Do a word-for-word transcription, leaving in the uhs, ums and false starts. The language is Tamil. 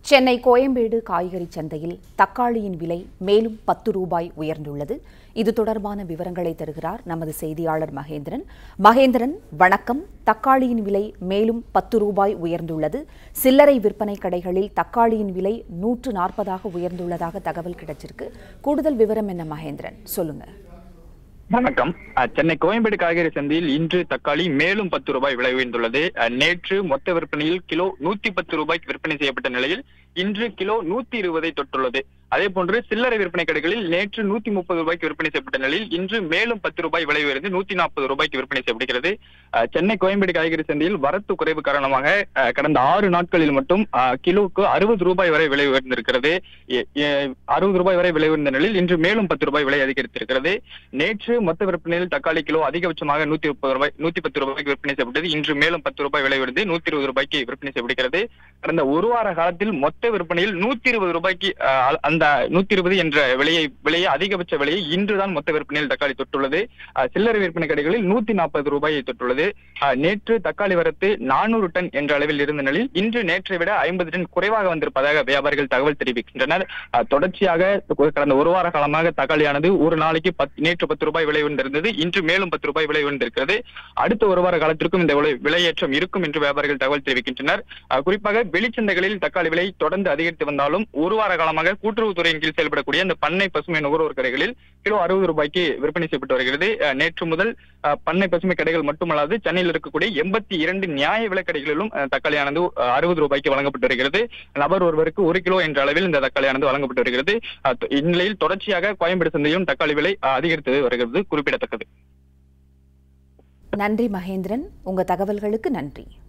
சென்னை கோயம்பேடு காய்கறி சந்தையில் தக்காளியின் விலை மேலும் பத்து ரூபாய் உயர்ந்துள்ளது. இது தொடர்பான விவரங்களை தருகிறார் நமது செய்தியாளர் மகேந்திரன். மகேந்திரன், வணக்கம். தக்காளியின் விலை மேலும் பத்து ரூபாய் உயர்ந்துள்ளது. சில்லறை விற்பனை கடைகளில் தக்காளியின் விலை நூற்று நாற்பதாக உயர்ந்துள்ளதாக தகவல் கிடைச்சிருக்கு. கூடுதல் விவரம் என்ன மகேந்திரன், சொல்லுங்க. வணக்கம். சென்னை கோயம்பேடு காய்கறி சந்தையில் இன்று தக்காளி மேலும் பத்து ரூபாய் விலை உயர்ந்துள்ளது. நேற்று மொத்த விற்பனையில் கிலோ நூத்தி பத்து ரூபாய்க்கு விற்பனை செய்யப்பட்ட நிலையில் இன்று கிலோ நூத்தி இருபதை தொட்டுள்ளது. அதே போன்று சில்லறை விற்பனை கடைகளில் நேற்று நூத்தி முப்பது ரூபாய்க்கு விற்பனை செய்யப்பட்ட நிலையில் இன்று மேலும் பத்து ரூபாய் விலை உயர்ந்து நூத்தி நாற்பது ரூபாய்க்கு விற்பனை செய்யப்படுகிறது. சென்னை கோயம்பேடு காய்கறி சந்தையில் வரத்து குறைவு காரணமாக கடந்த ஆறு நாட்களில் மட்டும் கிலோவுக்கு அறுபது ரூபாய் வரை விலை உயர்ந்திருக்கிறது. அறுபது ரூபாய் வரை விலை உயர்ந்த நிலையில் இன்று மேலும் பத்து ரூபாய் விலை அதிகரித்திருக்கிறது. நேற்று மொத்த விற்பனையில் தக்காளி கிலோ அதிகபட்சமாக நூத்தி முப்பது ரூபாய் நூத்தி பத்து ரூபாய்க்கு விற்பனை செய்யப்பட்டது. இன்று மேலும் பத்து ரூபாய் விலை உயர்ந்து நூத்தி இருபது ரூபாய்க்கு விற்பனை செய்யப்படுகிறது. கடந்த ஒரு வார காலத்தில் மொத்த விற்பனையில் நூத்தி இருபது ரூபாய்க்கு அந்த நூத்தி இருபது என்ற விலையை விலையை அதிகபட்ச விலையை இன்றுதான் மொத்த விற்பனையில் தக்காளி தொட்டுள்ளது. சில்லறை விற்பனை கடைகளில் நூத்தி நாற்பது ரூபாயை தொட்டுள்ளது. நேற்று தக்காளி வரத்து நானூறு டன் என்ற அளவில் இருந்த நிலையில் இன்று நேற்றை விட ஐம்பது டன் குறைவாக வந்திருப்பதாக வியாபாரிகள் தகவல் தெரிவிக்கின்றனர். தொடர்ச்சியாக கடந்த ஒரு வார காலமாக தக்காளியானது ஒரு நாளைக்கு பத்து நேற்று பத்து ரூபாய் விலை உயர்ந்திருந்தது. இன்று மேலும் பத்து ரூபாய் விலை உயர்ந்திருக்கிறது. அடுத்த ஒரு வார காலத்திற்கும் இந்த விலையேற்றம் இருக்கும் என்று வியாபாரிகள் தகவல் தெரிவிக்கின்றனர். குறிப்பாக வெளிச்சந்தைகளில் தக்காளி விலை தொடர்ந்து அதிகரித்து வந்தாலும் ஒரு வார காலமாக கூட்டுறவுத்துறையின் கீழ் செயல்படக்கூடிய இந்த பண்ணை பசுமை நுகர்வோர் கடைகளில் கிலோ அறுபது ரூபாய்க்கு விற்பனை செய்யப்பட்டு வருகிறது. நேற்று முதல் பண்ணை பசுமை கடைகள் மட்டுமல்லாது சென்னையில் இருக்கக்கூடிய எண்பத்தி இரண்டு நியாய விலை கடைகளிலும் தக்காளியானது அறுபது ரூபாய்க்கு வழங்கப்பட்டு வருகிறது. நபர் ஒருவருக்கு ஒரு கிலோ என்ற அளவில் இந்த தக்காளியானது வழங்கப்பட்டு வருகிறது. இந்நிலையில் தொடர்ச்சியாக கோயம்பேடு சந்தையிலும் தக்காளி விலை அதிகரித்து வருகிறது குறிப்பிடத்தக்கது. நன்றி மகேந்திரன், உங்க தகவல்களுக்கு நன்றி.